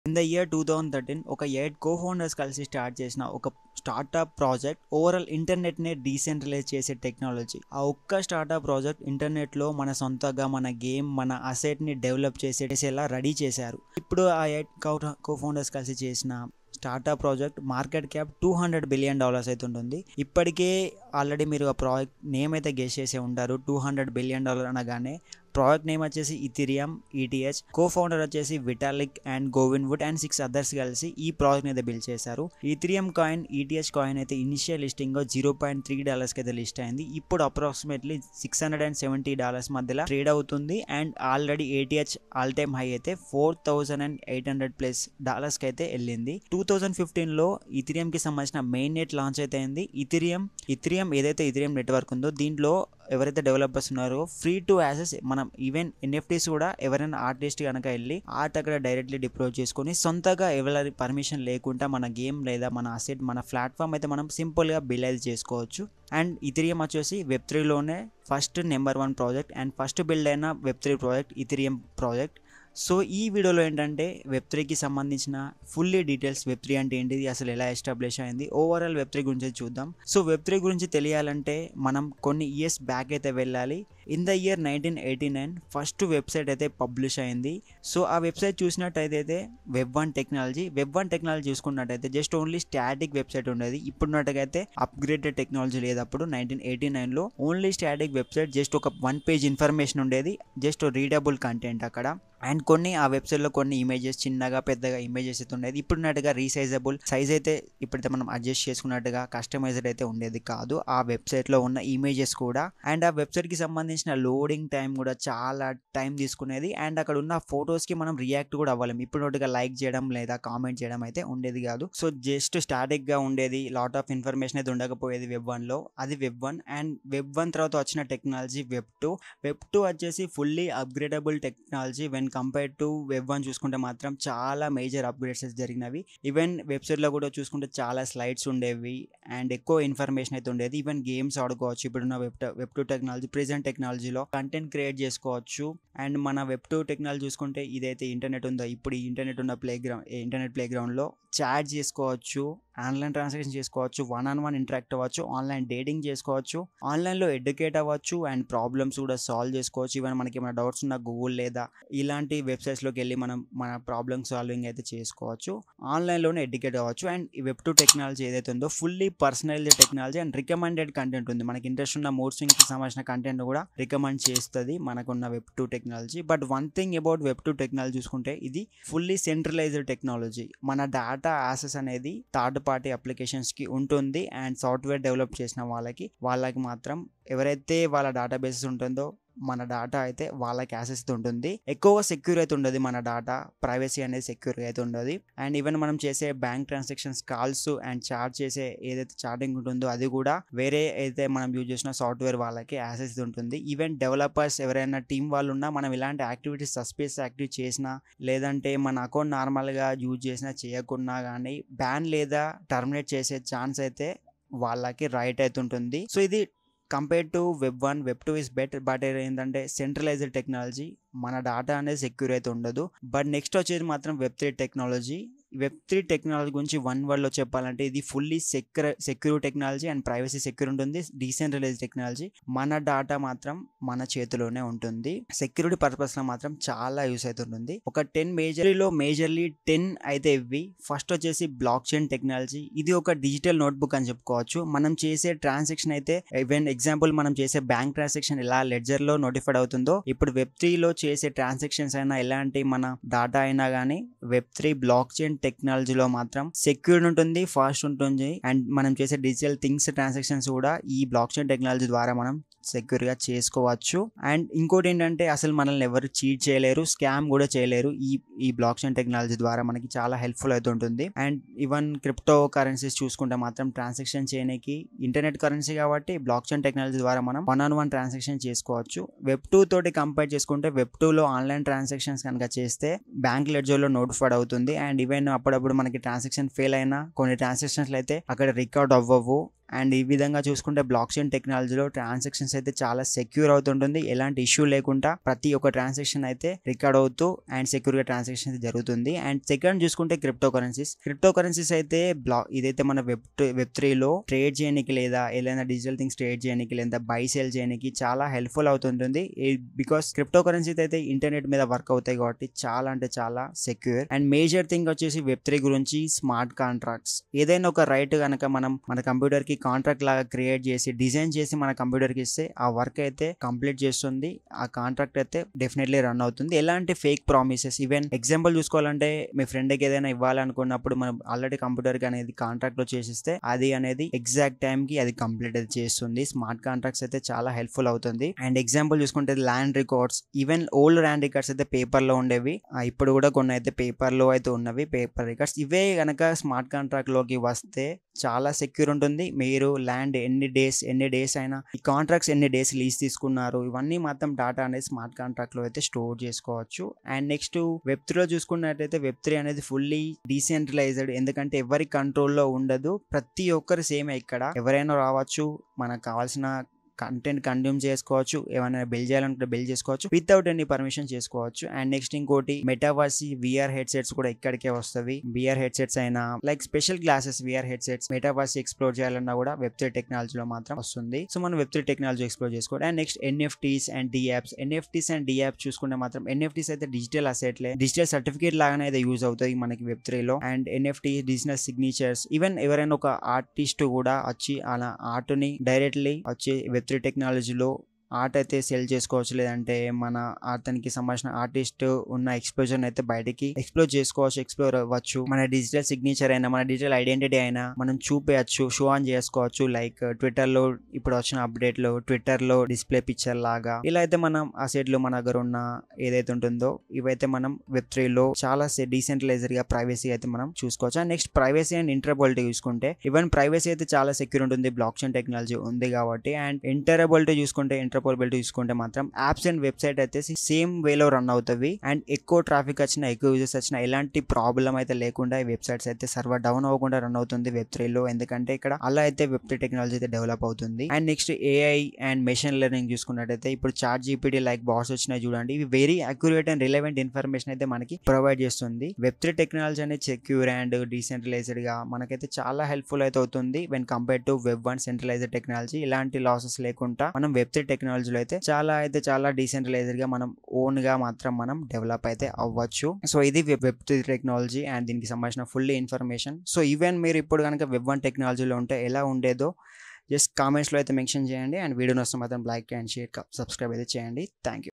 In the year 2013 ఒక 8 cofounders కలిసి start చేసిన ఒక స్టార్టప్ ప్రాజెక్ట్ ఓవరాల్ ఇంటర్నెట్నే డీసెంట్రలైజ్ చేసే టెక్నాలజీ. ఆ ఒక్క స్టార్టప్ ప్రాజెక్ట్ ఇంటర్నెట్లో మన సొంతగా మన గేమ్ మన అసెట్ని డెవలప్ చేసేలా రెడీ చేశారు. ఇప్పుడు ఆ 8 కో-ఫౌండర్స్ కలిసి చేసిన startup project market cap $200 billion అయితే ఉంటుంది. ఇప్పటికే ఆల్రెడీ మీరు ఆ ప్రాజెక్ట్ నేమ్ అయితే గెస్ చేసే ఉంటారు. $200 బిలియన్ అనగానే ప్రాజెక్ట్ నేమ్ వచ్చేసి ఇథీరియం ETH, కో-ఫౌండర్ వచ్చేసి Vitalik and Gavin Wood and 6 others కలిసి ఈ ప్రాజెక్ట్ అయితే బిల్డ్ చేశారు. ఇథీరియం కాయిన్ ETH కాయిన్ అయితే ఇనిషియల్ లిస్టింగ్ $0.3 అయితే లిస్ట్ అయింది. ఇప్పుడు అప్రాక్సిమేట్లీ $670 మధ్యలో ట్రేడ్ అవుతుంది. And already ETH all time high అయితే $4,800+ అయితే వెళ్ళింది. 2015లో ఇథీరియం కి సంబంధించిన మెయిన్ నెట్ లాంచ్ అయితే అయింది. ఇథీరియం ఏదైతే ఇథీరియం నెట్వర్క్ ఉందో దీంట్లో ఎవరైతే డెవలపర్స్ ఉన్నారో ఫ్రీ టు యాక్సెస్ మనం ఈవెన్ NFTs కూడా ఎవరైనా ఆర్టిస్ట్ కనుక వెళ్ళి ఆర్ట్ అక్కడ డైరెక్ట్లీ డిప్లోడ్ చేసుకొని సొంతగా ఎవరి పర్మిషన్ లేకుండా మన గేమ్ లేదా మన అసెట్ మన ప్లాట్ఫామ్ అయితే మనం సింపుల్గా బిల్డ్ అయితే చేసుకోవచ్చు. అండ్ ఇథీరియం వచ్చేసి Web3లోనే first number 1 project and first build అయిన Web3 project Ethereum project. So ఈ వీడియోలో ఏంటంటే Web3కి సంబంధించిన ఫుల్లీ డీటెయిల్స్, Web3 అంటే ఏంటిది, అసలు ఎలా ఎస్టాబ్లిష్ అయింది, ఓవరాల్ Web3 గురించి చూద్దాం. సో Web3 గురించి తెలియాలంటే మనం కొన్ని ఇయర్స్ బ్యాక్ అయితే వెళ్ళాలి. In the year 1989 first website అయితే పబ్లిష్ అయింది. సో ఆ వెబ్సైట్ చూసినట్టయితే Web1 టెక్నాలజీ చూసుకున్నట్టయితే జస్ట్ ఓన్లీ స్టాటిక్ వెబ్సైట్ ఉండేది. ఇప్పుడున్నట్టుగైతే అప్గ్రేడెడ్ టెక్నాలజీ లేదు. అప్పుడు 1989లో ఓన్లీ స్టాటిక్ వెబ్సైట్, జస్ట్ ఒక 1 పేజ్ ఇన్ఫర్మేషన్ ఉండేది, జస్ట్ రీడబుల్ కంటెంట్ అక్కడ. అండ్ కొన్ని ఆ వెబ్సైట్లో కొన్ని ఇమేజెస్ చిన్నగా పెద్దగా ఇమేజెస్ అయితే ఉండేది. ఇప్పుడున్నట్టుగా రీసైజబుల్ సైజ్ అయితే ఇప్పుడైతే మనం అడ్జస్ట్ చేసుకున్నట్టుగా కస్టమైజ్డ్ అయితే ఉండేది కాదు ఆ వెబ్సైట్లో ఉన్న ఇమేజెస్ కూడా. అండ్ ఆ వెబ్సైట్కి సంబంధించిన లోడింగ్ టైం కూడా చాలా టైం తీసుకునేది. అండ్ అక్కడ ఉన్న ఫొటోస్కి మనం రియాక్ట్ కూడా అవ్వలేము. ఇప్పుడున్నట్టుగా లైక్ చేయడం లేదా కామెంట్ చేయడం అయితే ఉండేది కాదు. సో జస్ట్ స్టాటిక్గా ఉండేది, లాట్ ఆఫ్ ఇన్ఫర్మేషన్ అయితే ఉండకపోయేది Web1లో. అది Web1. అండ్ Web1 తర్వాత వచ్చిన టెక్నాలజీ Web2 వచ్చేసి fully upgradable technology. When compare to Web1 చూసుకుంటే మాత్రం చాలా మేజర్ అప్గ్రేడ్స్ జరిగినవి. ఈవెన్ వెబ్సైట్లో కూడా చూసుకుంటే చాలా స్లైడ్స్ ఉండేవి అండ్ ఎక్కువ ఇన్ఫర్మేషన్ అయితే ఉండేది. ఈవెన్ గేమ్స్ ఆడుకోవచ్చు. ఇప్పుడున్న Web2 టెక్నాలజీ ప్రెజెంట్ టెక్నాలజీలో కంటెంట్ క్రియేట్ చేసుకోవచ్చు. అండ్ మన Web2 టెక్నాలజీ చూసుకుంటే ఇదైతే ఇంటర్నెట్ ఉందో, ఇప్పుడు ఈ ఇంటర్నెట్ ఉన్న ఇంటర్నెట్ ప్లేగ్రౌండ్లో చాట్ చేసుకోవచ్చు, ఆన్లైన్ ట్రాన్సాక్షన్ చేసుకోవచ్చు, 1-on-1 ఇంటరాక్ట్ అవ్వచ్చు, ఆన్లైన్ డేటింగ్ చేసుకోవచ్చు, ఆన్లైన్లో ఎడ్యుకేట్ అవ్వచ్చు అండ్ ప్రాబ్లమ్స్ కూడా సాల్వ్ చేసుకోవచ్చు. ఈవెన్ మనకి ఏమైనా డౌట్స్ ఉన్న గూగుల్ లేదా ఇలాంటి వెబ్సైట్స్లోకి వెళ్ళి మనం మన ప్రాబ్లమ్ సాల్వింగ్ అయితే చేసుకోవచ్చు, ఆన్లైన్లోనే ఎడ్యుకేట్ అవ్వచ్చు. అండ్ ఈ Web2 టెక్నాలజీ ఏదైతే ఉందో fully personalised technology and recommended content ఉంది. మనకి ఇంట్రెస్ట్ ఉన్న మూడ్ స్వింగ్స్కి సంబంధించిన కంటెంట్ కూడా రికమెండ్ చేస్తుంది మనకున్న Web2 technology. But one thing about Web2 technology చూసుకుంటే ఇది ఫుల్లీ సెంట్రలైజ్డ్ టెక్నాలజీ. మన డేటా యాక్సెస్ అనేది థర్డ్ పార్టీ అప్లికేషన్స్కి ఉంటుంది. అండ్ సాఫ్ట్వేర్ డెవలప్ చేసిన వాళ్ళకి మాత్రం ఎవరైతే వాళ్ళ డేటాబేసెస్ ఉంటుందో మన డేటా అయితే వాళ్ళకి యాక్సెస్ ఉంటుంది. ఎక్కువగా సెక్యూర్ అయితే ఉండదు మన డేటా, ప్రైవసీ అనేది సెక్యూర్ అయితే ఉండదు. అండ్ ఈవెన్ మనం చేసే bank transactions, calls and charge చేసే ఏదైతే చాటింగ్ ఉంటుందో అది కూడా వేరే అయితే మనం యూజ్ చేసిన సాఫ్ట్వేర్ వాళ్ళకి యాక్సెస్ ఉంటుంది. ఈవెన్ డెవలపర్స్ ఎవరైనా టీం వాళ్ళు ఉన్నా మనం ఇలాంటి యాక్టివిటీస్ సస్పిషియస్ యాక్టివిటీ చేసినా లేదంటే మన అకౌంట్ నార్మల్గా యూజ్ చేసినా చేయకున్నా కానీ బ్యాన్ లేదా టర్మినేట్ చేసే ఛాన్స్ అయితే వాళ్ళకి రైట్ అయితే ఉంటుంది. సో ఇది compare to Web1, Web2 is better. But ఏంటంటే సెంట్రలైజ్డ్ టెక్నాలజీ, మన డేటా అనేది సెక్యూర్ అయితే ఉండదు. బట్ నెక్స్ట్ వచ్చేది మాత్రం Web3 టెక్నాలజీ. టెక్నాలజీ గురించి 1 వర్డ్లో చెప్పాలంటే ఇది fully secure technology and privacy secure ఉంటుంది. డీసెంట్రలైజ్ టెక్నాలజీ, మన డేటా మాత్రం మన చేతిలోనే ఉంటుంది. సెక్యూరిటీ పర్పస్లో మాత్రం చాలా యూస్ అవుతుంటుంది. ఒక 10 మేజర్లీ 10 అయితే ఇవి. ఫస్ట్ వచ్చేసి బ్లాక్ చైన్ టెక్నాలజీ. ఇది ఒక డిజిటల్ నోట్బుక్ అని చెప్పుకోవచ్చు. మనం చేసే ట్రాన్సాక్షన్ అయితే ఈవెన్ ఎగ్జాంపుల్ మనం చేసే బ్యాంక్ ట్రాన్సాక్షన్ ఎలా లెడ్జర్లో నోటిఫైడ్ అవుతుందో ఇప్పుడు Web3లో చేసే ట్రాన్సాక్షన్స్ అయినా ఎలాంటి మన డేటా అయినా కానీ Web3 బ్లాక్ చైన్ టెక్నాలజీలో మాత్రం సెక్యూర్డ్ ఉంటుంది, ఫాస్ట్ ఉంటుంది. అండ్ మనం చేసే డిజిటల్ థింగ్స్ ట్రాన్సాక్షన్స్ కూడా ఈ బ్లాక్ చైన్ టెక్నాలజీ ద్వారా మనం సెక్యూర్గా చేసుకోవచ్చు. అండ్ ఇంకోటి ఏంటంటే అసలు మనల్ని ఎవరు చీట్ చేయలేరు, స్కామ్ కూడా చేయలేరు. ఈ బ్లాక్ చైన్ టెక్నాలజీ ద్వారా మనకి చాలా హెల్ప్ఫుల్ అవుతుంటుంది. అండ్ ఈవెన్ క్రిప్టో కరెన్సీస్ చూసుకుంటే మాత్రం ట్రాన్సాక్షన్ చేయడానికి ఇంటర్నెట్ కరెన్సీ కాబట్టి బ్లాక్ చైన్ టెక్నాలజీ ద్వారా మనం 1-on-1 ట్రాన్సాక్షన్ చేసుకోవచ్చు. Web2 తోటి కంపేర్ చేసుకుంటే Web2లో ఆన్లైన్ ట్రాన్సాక్షన్స్ కనుక చేస్తే బ్యాంక్ లెడ్జర్లో నోటిఫైడ్ అవుతుంది. అండ్ ఈవెన్ అప్పుడప్పుడు మనకి ట్రాన్సాక్షన్ ఫెయిల్ అయినా కొన్ని ట్రాన్సాక్షన్స్ అయితే అక్కడ రికార్డ్ అవ్వవు. అండ్ ఈ విధంగా చూసుకుంటే బ్లాక్ చైన్ టెక్నాలజీలో ట్రాన్సాక్షన్స్ అయితే చాలా సెక్యూర్ అవుతుంటుంది, ఎలాంటి ఇష్యూ లేకుండా ప్రతి ఒక్క ట్రాన్సాక్షన్ అయితే రికార్డ్ అవుతూ అండ్ సెక్యూర్ గా ట్రాన్సాక్షన్ జరుగుతుంది. అండ్ సెకండ్ చూసుకుంటే క్రిప్టో కరెన్సీస్ అయితే ఇదైతే మన వెబ్3 లో ట్రేడ్ చేయడానికి లేదా ఏదైనా డిజిటల్ థింగ్స్ ట్రేడ్ చేయడానికి లేదా బై సేల్ చేయడానికి చాలా హెల్ప్ఫుల్ అవుతుంటుంది. బికాస్ క్రిప్టో కరెన్సీ అయితే ఇంటర్నెట్ మీద వర్క్ అవుతాయి కాబట్టి చాలా అంటే చాలా సెక్యూర్. అండ్ మేజర్ థింగ్ వచ్చేసి వెబ్3 గురించి స్మార్ట్ కాంట్రాక్ట్స్. ఏదైనా ఒక రైట్ కనుక మనం మన కంప్యూటర్ కి కాంట్రాక్ట్ లాగా క్రియేట్ చేసి డిజైన్ చేసి మన కంప్యూటర్ కి ఇస్తే ఆ వర్క్ అయితే కంప్లీట్ చేస్తుంది, ఆ కాంట్రాక్ట్ అయితే డెఫినెట్లీ రన్ అవుతుంది. ఎలాంటి ఫేక్ ప్రామిసెస్, ఈవెన్ ఎగ్జాంపుల్ చూసుకోవాలంటే మీ ఫ్రెండ్ కి ఏదైనా ఇవ్వాలనుకున్నప్పుడు మనం ఆల్రెడీ కంప్యూటర్ కి అనేది కాంట్రాక్ట్ లో చేసిస్తే అది అనేది ఎగ్జాక్ట్ టైం కి అది కంప్లీట్ అయితే చేస్తుంది. స్మార్ట్ కాంట్రాక్ట్స్ అయితే చాలా హెల్ప్ఫుల్ అవుతుంది. అండ్ ఎగ్జాంపుల్ చూసుకుంటే land records, even old land records అయితే పేపర్ లో ఉండేవి, ఇప్పుడు కూడా కొన్ని అయితే పేపర్ లో అయితే ఉన్నవి పేపర్ రికార్డ్స్. ఇవే గనక స్మార్ట్ కాంట్రాక్ట్ లోకి వస్తే చాలా సెక్యూర్ ఉంటుంది. మీరు ల్యాండ్ ఎన్ని డేస్ అయినా, ఈ కాంట్రాక్ట్స్ ఎన్ని డేస్ లీజ్ తీసుకున్నారు, ఇవన్నీ మొత్తం డాటా అనేది స్మార్ట్ కాంట్రాక్ట్ లో అయితే స్టోర్ చేసుకోవచ్చు. అండ్ నెక్స్ట్ వెబ్3 లో చూసుకున్నట్టయితే వెబ్3 అనేది ఫుల్లీ డీసెంట్రలైజ్డ్, ఎందుకంటే ఎవరి కంట్రోల్లో ఉండదు, ప్రతి ఒక్కరు సేమ్, ఇక్కడ ఎవరైనా రావచ్చు, మనకు కావాల్సిన కంటెంట్ కన్జ్యూమ్ చేసుకోవచ్చు, ఏమైనా బిల్డ్ చేయాలనుకుంటే బిల్డ్ చేసుకోవచ్చు, వితౌట్ ఎనీ పర్మిషన్ చేసుకోవచ్చు. అండ్ నెక్స్ట్ ఇంకోటి మెటావర్స్ విఆర్ హెడ్సెట్స్ కూడా ఇక్కడికే వస్తవి. విఆర్ హెడ్సెట్స్ అయినా like special glasses VR headsets metaverse explore చేయాలన్నా కూడా వెబ్3 టెక్నాలజీలో మాత్రం వస్తుంది. సో మనం వెబ్3 టెక్నాలజీ ఎక్స్ప్లోర్ చేసుకోవాలి. And next NFTs and dapps చూసుకుంటే మాత్రం ఎన్ఎఫ్టీస్ అయితే డిజిటల్ అసెట్లే, డిజిటల్ సర్టిఫికేట్ లాగానే అయితే యూజ్ అవుతాయి మనకి వెబ్3 లో. And NFT digital signatures, even ఎవరైనా ఒక ఆర్టిస్ట్ కూడా వచ్చి అలా ఆర్ట్ ని డైరెక్ట్లీ వచ్చి వెబ్3 టెక్నాలజీలో ఆర్ట్ అయితే సెల్ చేసుకోవచ్చు, లేదంటే మన అతనికి సంబంధించిన ఆర్టిస్ట్ ఉన్న ఎక్స్పోజర్ అయితే బయటికి ఎక్స్ప్లోర్ అవ్వచ్చు. మన డిజిటల్ సిగ్నేచర్ అయినా మన డిజిటల్ ఐడెంటిటీ అయినా మనం చూపేయచ్చు, షో ఆన్ చేసుకోవచ్చు. లైక్ ట్విట్టర్ లో ఇప్పుడు వచ్చిన అప్డేట్ లో ట్విట్టర్ లో డిస్ప్లే పిక్చర్ లాగా ఇలా అయితే మనం ఆ సెట్ లో మన దగ్గర ఉన్న ఏదైతే ఉంటుందో ఇవైతే మనం వెబ్3 లో చాలా డీసెంట్రలైజర్ గా ప్రైవసీ అయితే మనం చూసుకోవచ్చు. And next privacy and interoperability చూసుకుంటే ఈవెన్ ప్రైవసీ అయితే చాలా సెక్యూర్ ఉంటుంది, బ్లాక్ చైన్ టెక్నాలజీ ఉంది కాబట్టి. అండ్ ఇంటరబిలిటీ చూసుకుంటే మాత్రం యాప్స్ అండ్ వెబ్సైట్ అయితే సేమ్ వేలో రన్ అవుతాయి. అండ్ ఎక్కువ ట్రాఫిక్ వచ్చినా, ఎక్కువ యూజర్స్ వచ్చినా ఎలాంటి ప్రాబ్లం అయితే లేకుండా ఈ వెబ్సైట్స్ అయితే సర్వర్ డౌన్ అవ్వకుండా రన్ అవుతుంది వెబ్3 లో, ఎందుకంటే ఇక్కడ అలా అయితే వెబ్3 టెక్నాలజీ అయితే డెవలప్ అవుతుంది. And next AI and machine learning చూసుకున్నట్టయితే ఇప్పుడు ChatGPT లైక్ బాట్స్ వచ్చినాయి చూడండి, ఇవి very accurate and relevant information అయితే మనకి ప్రొవైడ్ చేస్తుంది. వెబ్3 టెక్నాలజీ అనేది సెక్యూర్ అండ్ డీసెంట్రలైజ్డ్ గా మనకైతే చాలా హెల్ప్ఫుల్ అయితే అవుతుంది when compare to web one centralised technology. ఇలాంటి లాసెస్ లేకుండా మనం వెబ్3 టెక్నాలజీలో అయితే చాలా డీసెంట్రలైజ్డ్ గా మనం ఓన్ గా మాత్రం మనం డెవలప్ అయితే అవ్వచ్చు. సో ఇది వెబ్3 టెక్నాలజీ అండ్ దీనికి సంబంధించిన ఫుల్ ఇన్ఫర్మేషన్. సో ఈవెన్ మీరు ఇప్పుడు కనుక వెబ్1 టెక్నాలజీలో ఉంటే ఎలా ఉండేదో జస్ట్ కామెంట్స్ లో అయితే మెన్షన్ చేయండి. అండ్ వీడియో నచ్చితే మాత్రం లైక్ అండ్ షేర్ సబ్స్క్రైబ్ అయితే చేయండి. Thank you.